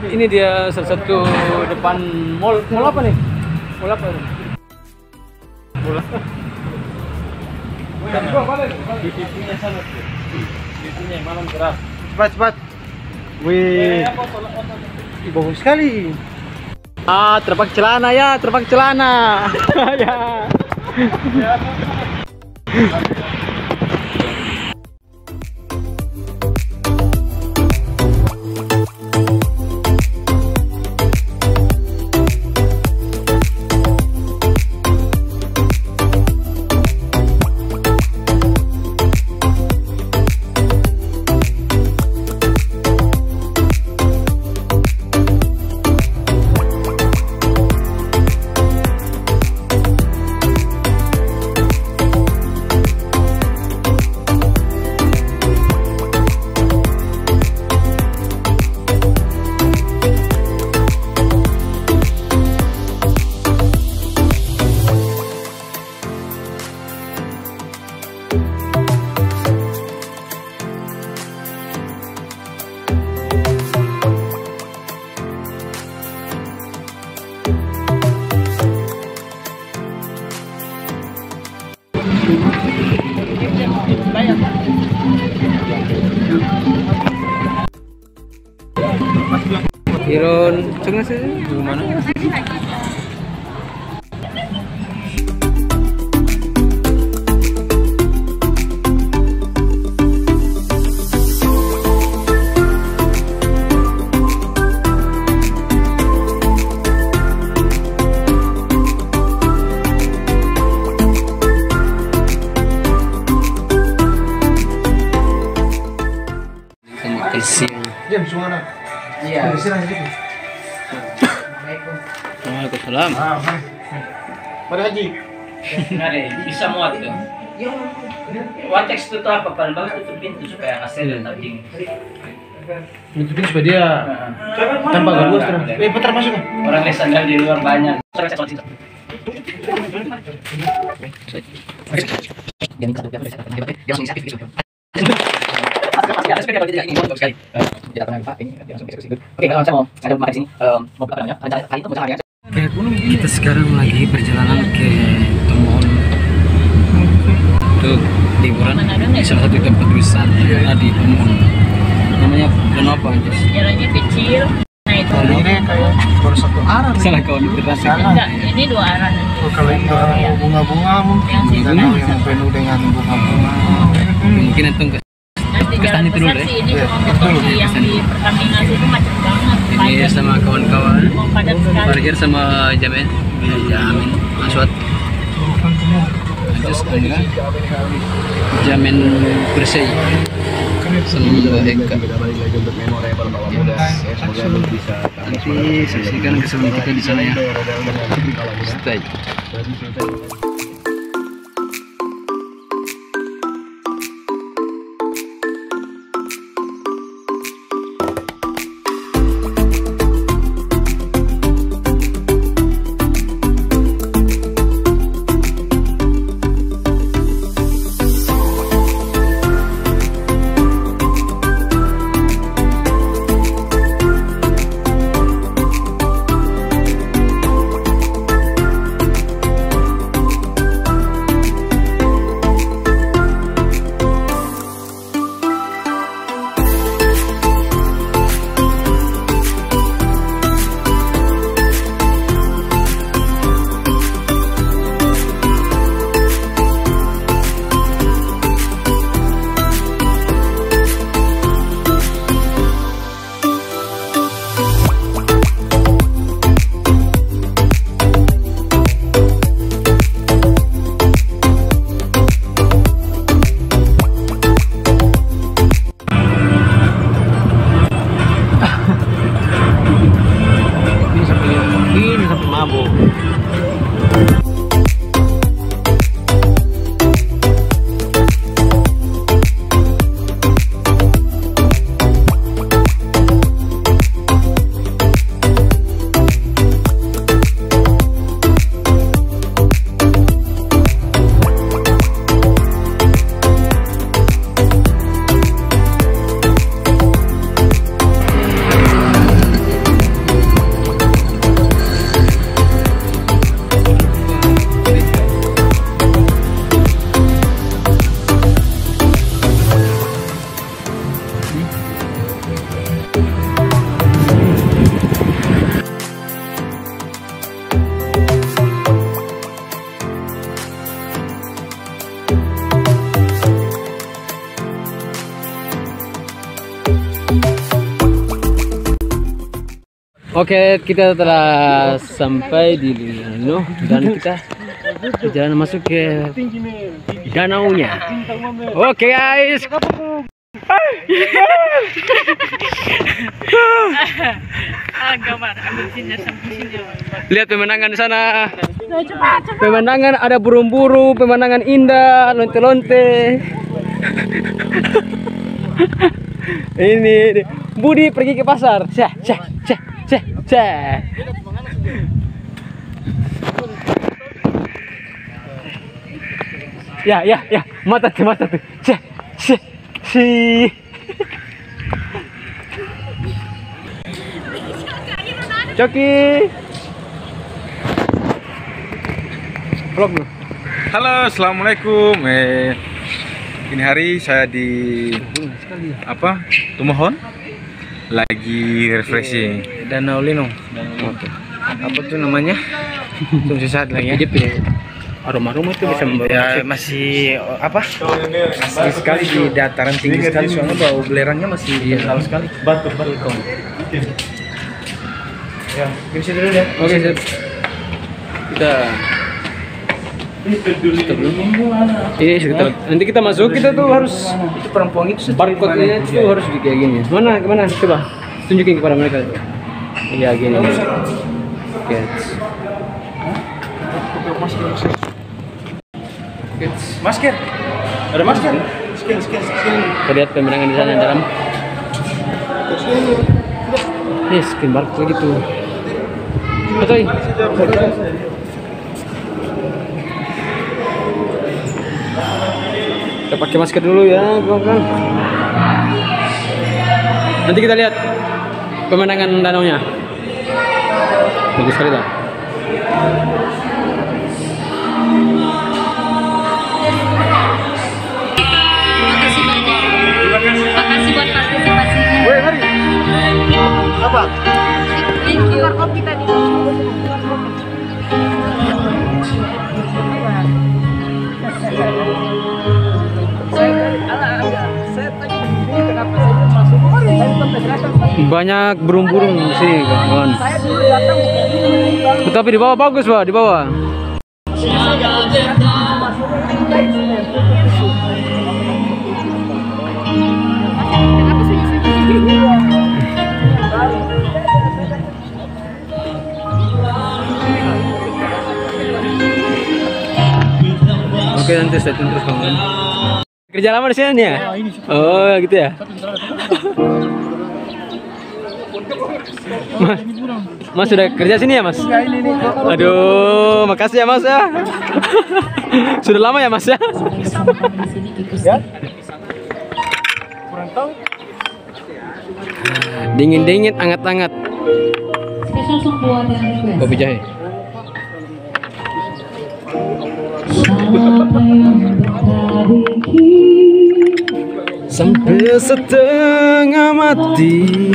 Ini dia salah satu depan mall. Mall apa nih? Mall apa? Mall apa? Di TV-nya sana tuh. TV-nya malam gerak. Cepat. Wih, bagus sekali. Terpak celana ya, terpak celana. Ya. Iron, cengah sih, gimana? Diam semua anak. Iya. Waalaikumsalam. Mari Haji. Bisa muat tuh. Wateks itu tuh apa? Paling bagus tutup pintu supaya hasil tetap dingin. Nutupin supaya dia tanpa gabus terus. Putar masuk. Orang yang sandal di luar banyak. Kita sekarang lagi perjalanan ke Temon untuk liburan di salah satu tempat wisata yang ada di Temon. Namanya kenapa? Jalannya kecil. Nah itu. Kalau ini kayak baru satu arah. Salah kawan itu Enggak, ini dua arah. Kalau ini bunga-bunga mungkin. Yang penuh dengan bunga-bunga. Mungkin itu enggak. Nanti jalan besar sih ini promosi yang di Pertamina itu macet banget. Ini sama kawan-kawan. Padat sekali. Parkir sama Jamin. Jamin Aswad. Lanjut sekarang Jamin bersih. Sama Eka. Nanti saksikan keseruan kita di sana ya. Stay. Oke, kita telah sampai di Lino dan kita jalan masuk ke danaunya. Oke guys. Lihat pemandangan di sana. Pemandangan ada burung-burung, pemandangan indah, lonte-lonte. Ini Budi pergi ke pasar. Cah. Ya, mata tuh. Cah. Si. Coki. Vlog lu. Halo, assalamualaikum. Ini hari saya di Tumohon lagi refreshing. Danau Lino. Oke. Apa tuh namanya? Tunggu sesaat lagi ya. Aroma itu bisa membawa masih masih sekali di dataran tinggi sekali, soalnya bau belerangnya masih kental sekali. Batuk. Ya, kita dulu ya. Oke, siap. Kita nanti kita masuk, kita tuh harus Itu perempuan itu barcode-nya itu harus di kayak gini. Kemana? Coba tunjukin kepada mereka. Iya gini. Oke. Masker. Ada masker. Kita lihat pemandangan di sana dalam. Skin barcode gitu. Betul. Kita pakai masker dulu ya, kawan-kawan. Nanti kita lihat pemandangan danaunya. Bagus sekali lah. Makasih buat partisipasinya. Woi, mari. Apa? Thank you. Kopi tadi. Banyak burung-burung di sini, kawan. Tapi di bawah bagus, Pak, di bawah. Oke, nanti saya terus kawan. Kerja lama di sini ya? Oh, gitu ya. Mas sudah kerja sini ya, Mas? Aduh, makasih ya, Mas ya. Sudah lama ya, Mas ya? Dingin-dingin, anget-anget. Kopi jahe. Sampai setengah mati.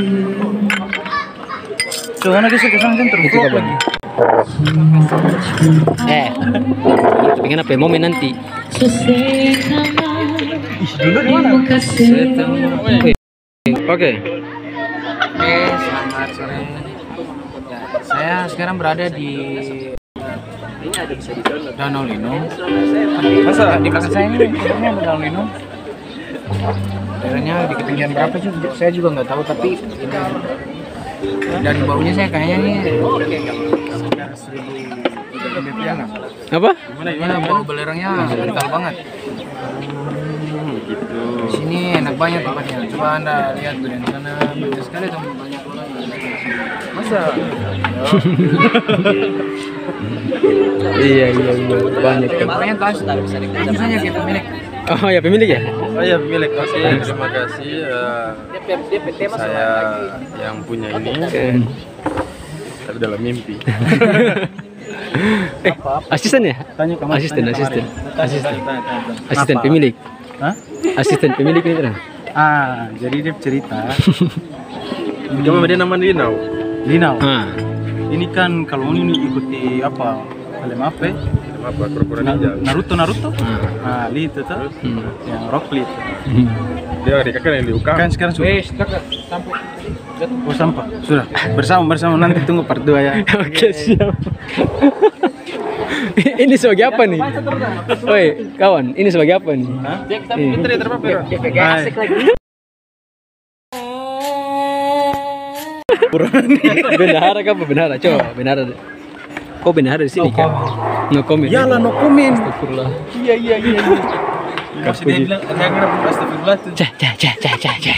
Soalnya dia sekarang kan tervlog lagi. Pengen apa? Momen nanti. Dulu di mana? Oke. Selamat sore. Ya, saya sekarang berada di Danau Lino. Masa di belakang saya ini ada Danau Lino? Daerahnya di ketinggian berapa sih? Saya juga nggak tahu, tapi dan baunya saya kayaknya nih sekitar 1.000 meteran lah. Apa? Gimana bau belerangnya kental banget. Gitu. Di sini enak banget tempatnya. Coba Anda lihat tuh di sana, banyak sekali teman, banyak orang. Masa? Iya banyak. Pokoknya tas bisa saja kita milik. Oh ya, pemilik ya? Oh ya, pemilik. Oke, terima kasih. Saya yang punya ini, tapi dalam mimpi. Asisten ya? Asisten pemilik. Hah? Asisten pemilik ini kan? Jadi dia cerita. Gimana dia nama Linau. Ini kan kalau ini ikuti apa? Film apa? Pura-pura ninja. Naruto. Itu tuh. Yang Rock Lee. Dia kakak yang diuka. Kan sekarang sudah. Oh sampah. Sudah. Bersama nanti tunggu part 2 ya. Oke, siap. Ini sebagai apa nih? Woi, kawan, ini sebagai apa nih? Hah? Kita lihat apa? Asik lagi. Benahara apa benahara? Coba benahara. Kok benahara di sini kan? No comment. Yalah, no comment. Astagfirullah. Iya. Masih dia bilang, saya ngerap astagfirullah tuh. Cah.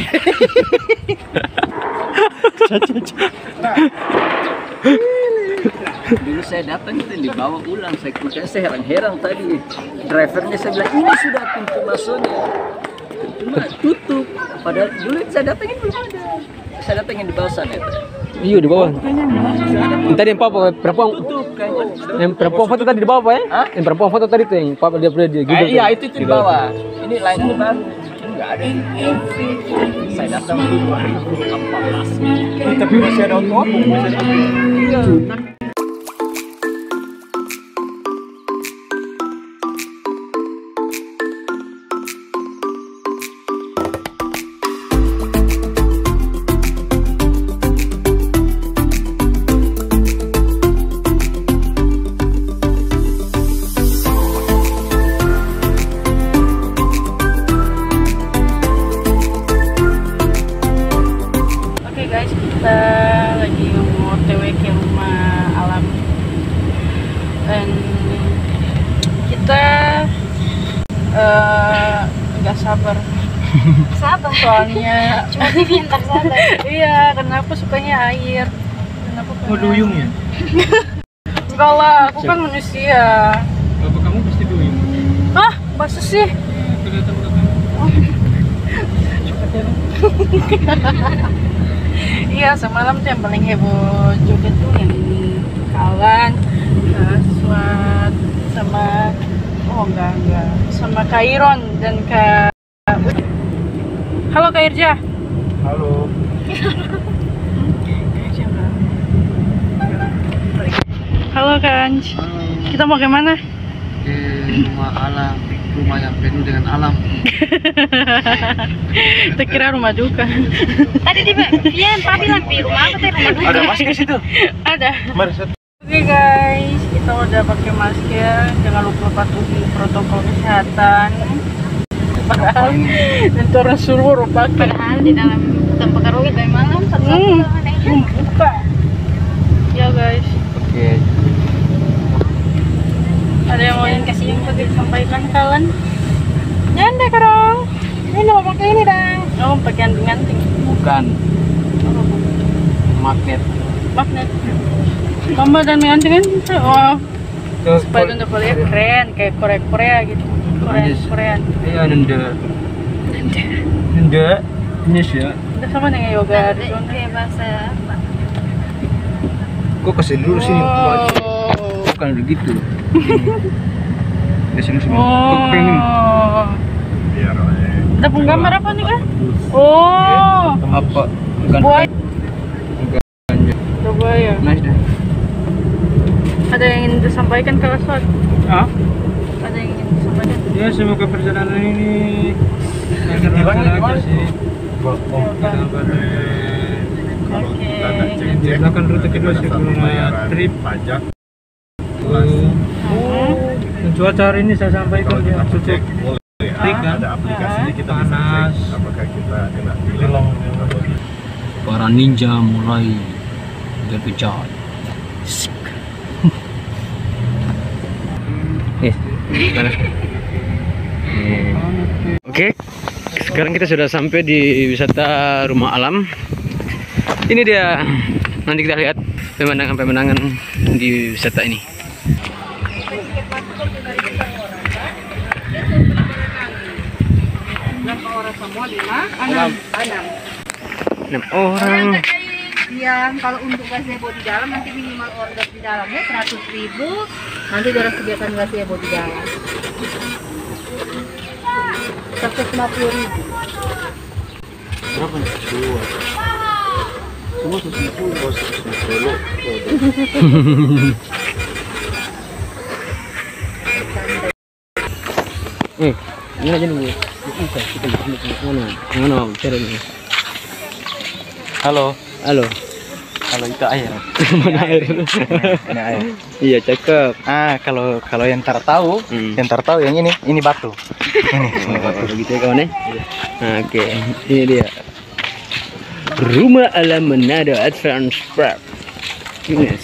Dulu saya datang itu dibawa ulang, makanya saya heran-heran tadi. Drivernya saya bilang ini sudah pintu masuknya, cuma tutup. Padahal dulu saya datangin belum ada. Saya datangin di bawah sana itu. Iya di bawah. Tadi yang papa perempuan. Yang perempuan foto tadi di bawah apa ya? Yang perempuan foto tadi tuh yang papa dia di Google. Iya itu di bawah. Ini lain ini baru. Ini nggak ada. Saya datang 2014. Tapi masih ada auto. Iya. Guys, kita lagi mau OTW ke rumah Alam dan kita nggak sabar soalnya cuma TV yang tak sabar. iya, karena aku sukanya air. Kenapa Duyung ya? enggak lah, aku kan manusia. Bapak kamu pasti duyung. Hah? Masa sih? Iya, semalam tuh yang paling heboh joget tuh yang Kawan, Swat, sama enggak sama Kairon dan Kak. Halo Kak Irja. Halo. Halo Kanj. Kita mau kemana? Ke rumah alam, rumah yang penuh dengan alam. Kita kira rumah duka. Tadi dia Pak bilang di rumah apa teh rumah duka. Ada masker situ? Ada. Mari satu. Oke guys, kita udah pakai masker. Jangan lupa patuhi protokol kesehatan. Padahal itu orang suruh pakai. Padahal di dalam tempat karaoke dari malam satu-satu anehnya. Buka. Ya guys. Oke. Ada yang mau kasih info disampaikan kawan? Jangan deh Karong. Ini mau pakai ini dong. Oh, pakai anting-anting. Bukan. Magnet. Magnet. Mama dan anting kan? Oh. Supaya untuk lihat keren kayak Korea gitu. Korean. Iya, nenda. Indonesia. Itu sama dengan yoga di sana. Kayak bahasa apa? Kok kasih dulu sini? Oh. Bukan begitu. Kesini sini. Oh. Ada penggambar apa nih kan? Oh. Apa? Bukan. Buaya. Buaya. Nice deh. Ada yang ingin disampaikan ke Aswad? Hah? Ada yang ingin disampaikan? Ya semoga perjalanan ini Gimana sih? Oke. Akan rute kedua sebelum trip pajak. Cuaca hari ini saya sampaikan dia cukup ada aplikasinya kita panas, bisa cek apakah kita kena bilang Para ninja mulai berbicara. Oke, sekarang kita sudah sampai di wisata Rumah Alam. Ini dia, nanti kita lihat pemandangan-pemandangan di wisata ini. Berapa orang semua? 6 orang. Yang kalau untuk gazebo di dalam nanti minimal order di dalamnya 100.000. Nanti dia sediakan gazebo di dalam. 150.000. berapa nih? Dua. Semua 150. Ini aja dulu. Kita mana? Mana? Halo. Halo. Kalau itu air. Mana air? Ini air. Iya, cakep. Kalau yang tahu, yang ini batu. Ini batu. Begitu ya kawan ya. Nah, oke, ini dia. Rumah Alam Manado Advance Park. Yes.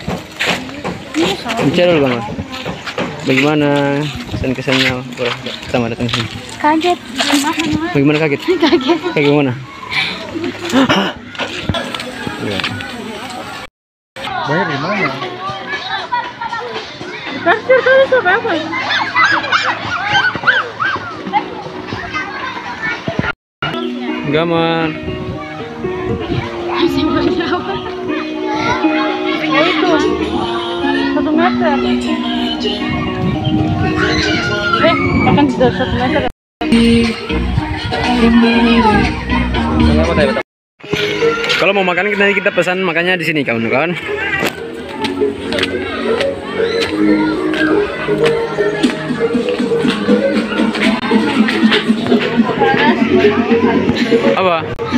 Bicara dulu Bang. Bagaimana kesan-kesannya pertama datang sini? Kaget. Bagaimana kaget? Kaget. Kayak gimana? Ya. Bayar di mana? Kasir kali sampai apa? Gaman. Ya itu 1 meter. Makan sudah 1 meter. Kalau mau makan nanti kita pesan makannya di sini kawan-kawan. Apa?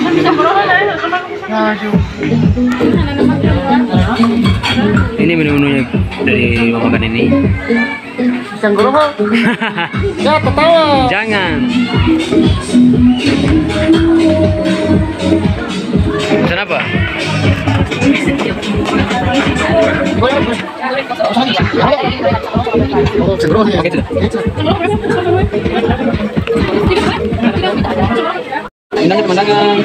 Ini menu-menunya dari mau makan ini. Pisang gerobak. Ya, ketawa. Jangan. Pesan apa? Oke, sudah. Indahnya pemandangan.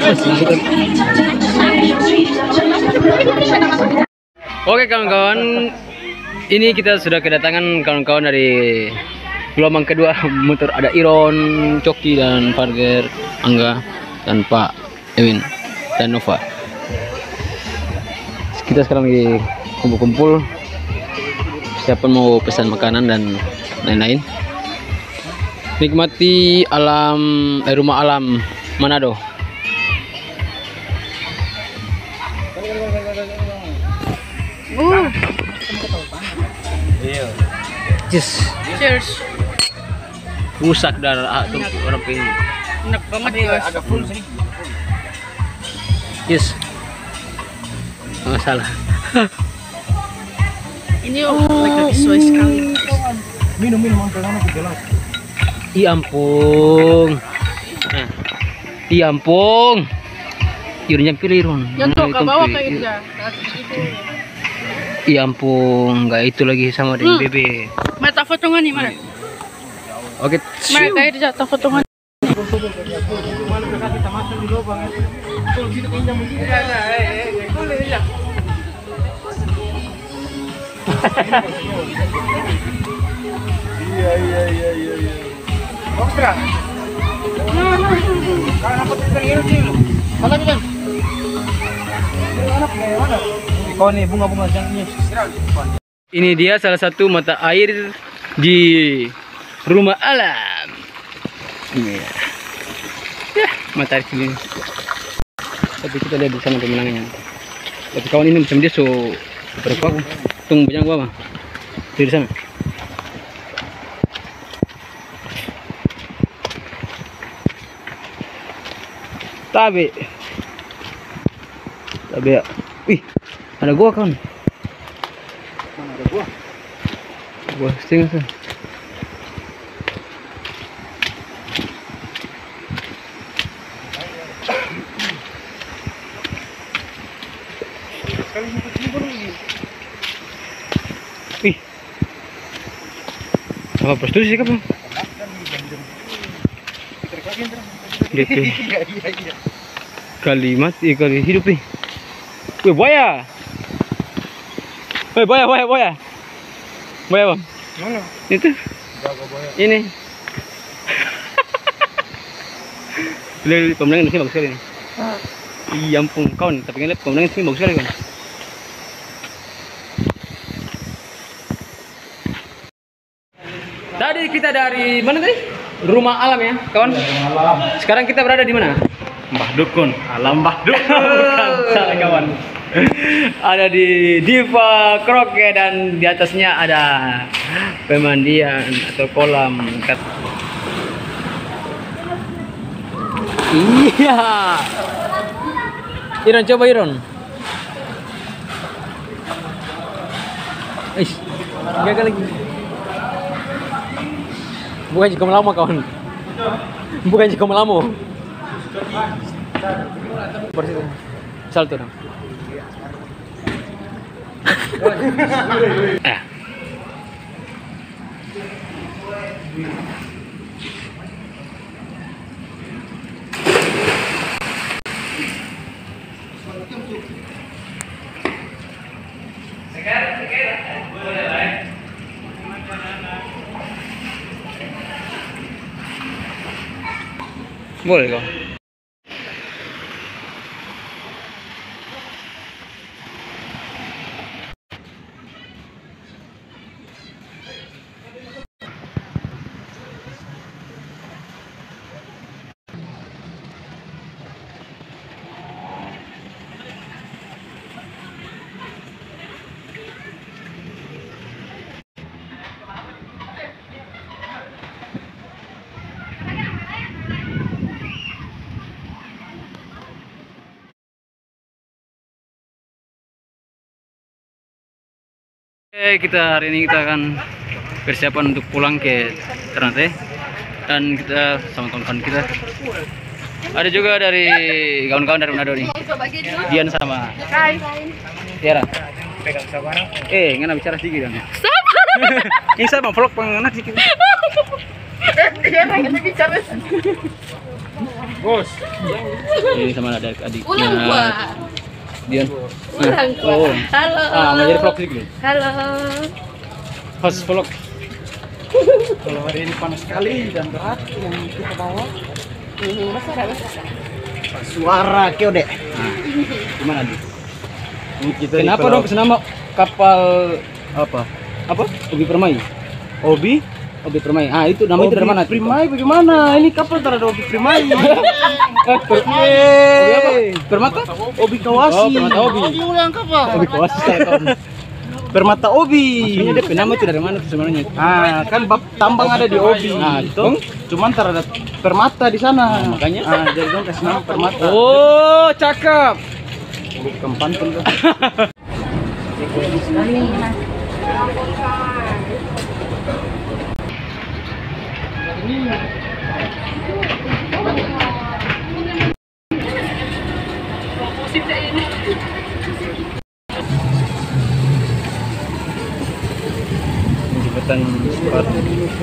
Oke kawan-kawan, ini kita sudah kedatangan kawan-kawan dari gelombang kedua motor. Ada Iron, Coki dan Parger, Angga dan Pak Ewin dan Nova. Kita sekarang lagi kumpul-kumpul, siapa mau pesan makanan dan lain-lain. Nikmati alam rumah alam Manado. Yes. Cheers. Rusak darah tuh orang ini. Enak banget guys. Agak full sih. Yes. Nggak salah. Ini lagi sesuai sekali. Minum sampai sana ke gelas. Iya ampun. Nah. Iya ampun. Yurnya pilih Ron. Yang tuh ke bawah kayak itu ya. Iya ampun, nggak itu lagi sama dengan bebe. Mata fotongan nih mana? Oke. Mana kayak di jatuh fotongan. Iya. Ostra. Karena aku tinggal ini. Mana bilang? Mana? Oh nih bunga-bunga yang ini. Ini dia salah satu mata air di rumah alam. Ini ya, mata air sini. Tapi kita lihat di sana pemandangannya. Tapi kawan ini macam dia berapa? Tunggu banyak gua mah. Di sana. Tapi ya. Wih, ada gua kawan. Mana ada gua? Gua setengah tuh. Wih, apa prostitusi kamu? DP kalimat kali hidup nih. Wih, buaya. Wih, buaya bang. Mana? Itu ini. Lihat pemandangan di sini bagus sekali nih. Iya ampun kawan, tapi kan lihat pemandangan di sini bagus sekali kan. Tadi kita dari mana tadi? Rumah alam ya, kawan. Sekarang kita berada di mana? Mbah Dukun, alam Mbah Dukun. Bukan, salah kawan. Ada di Diva Kroke dan di atasnya ada pemandian atau kolam. Iya. Iron, coba Iron. Gagal lagi. Bukan juga melama kawan. Bukan juga melama. Salto dong. Boleh kok. Oke, hari ini kita akan persiapan untuk pulang ke Ternate, dan kita sama kawan-kawan kita. Ada juga dari kawan-kawan dari Manado nih. Dian sama Tiara. Ngana bicara sedikit dong. Ini saya mau vlog pengenak sedikit. Bos. Ini sama adik-adiknya. Dian. Oh. Halo. Mau jadi vlog sedikit. Halo. Host vlog. Kalau hari ini panas sekali dan berat yang kita bawa. Suara keo dek. Gimana Adi? Kita Kenapa dong kesenama kapal apa? Obi Permai. Obi? Obi Permai. Itu nama itu dari mana? Primai bagaimana? Ini kapal tak ada Obi Primai. Obi apa? Permata? Obi Kawasi. Oh, Permata Obi. Obi Kawasi saya tahu. Permata Obi. Maksudnya dia nama itu dari mana tuh sebenarnya? Kan bab tambang ada di Obi. Itu. Cuman terhadap permata di sana. Makanya. Jadi dong kasih nama permata. Oh, cakep. Bukan pantun tuh. Jembatan Soekarno.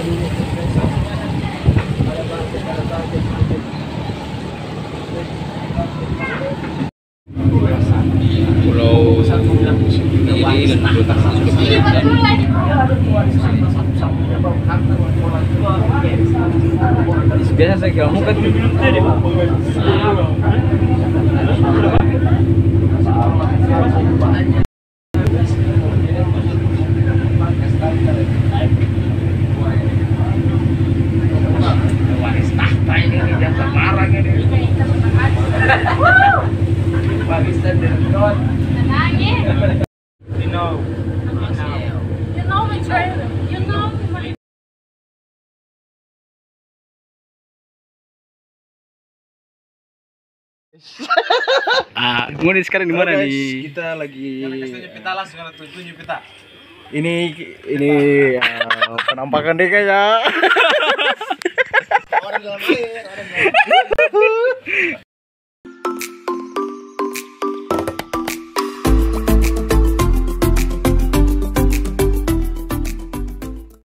Pulau ini biasa saya kira muka tuh. Kemudian sekarang di mana nih? Kita lagi Pita langsung ada tunjuk pita. ini penampakan deh kayaknya.